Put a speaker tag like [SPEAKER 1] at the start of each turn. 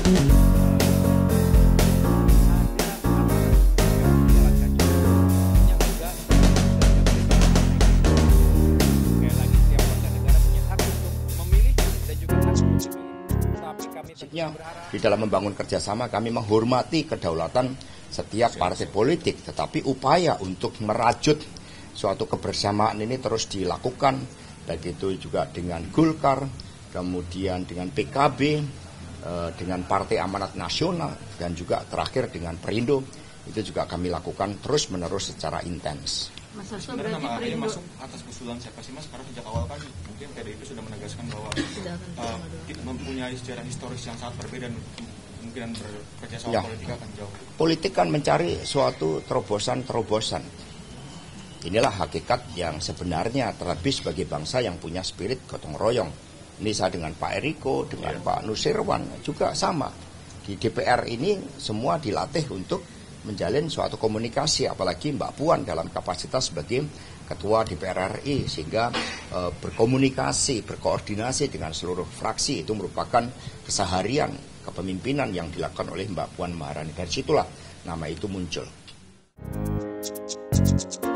[SPEAKER 1] Di dalam membangun kerjasama kami menghormati kedaulatan setiap partai politik, tetapi upaya untuk merajut suatu kebersamaan ini terus dilakukan, baik itu juga dengan Golkar, kemudian dengan PKB, dengan Partai Amanat Nasional, dan juga terakhir dengan Perindo. Itu juga kami lakukan terus-menerus secara intens.
[SPEAKER 2] Mas Hasto, berarti
[SPEAKER 3] nama
[SPEAKER 2] Perindo
[SPEAKER 3] masuk atas usulan siapa sih Mas? Karena sejak awal kan mungkin PDIP sudah menegaskan bahwa mempunyai sejarah historis yang sangat berbeda, kemungkinan bekerja sama politik akan jauh. Politik
[SPEAKER 1] kan mencari suatu terobosan-terobosan. Inilah hakikat yang sebenarnya terlebih sebagai bangsa yang punya spirit gotong royong. Ini saya dengan Pak Eriko, dengan Pak Nusirwan juga sama. Di DPR ini semua dilatih untuk menjalin suatu komunikasi, apalagi Mbak Puan dalam kapasitas sebagai Ketua DPR RI, sehingga berkomunikasi, berkoordinasi dengan seluruh fraksi itu merupakan keseharian kepemimpinan yang dilakukan oleh Mbak Puan Maharani. Dari situlah nama itu muncul.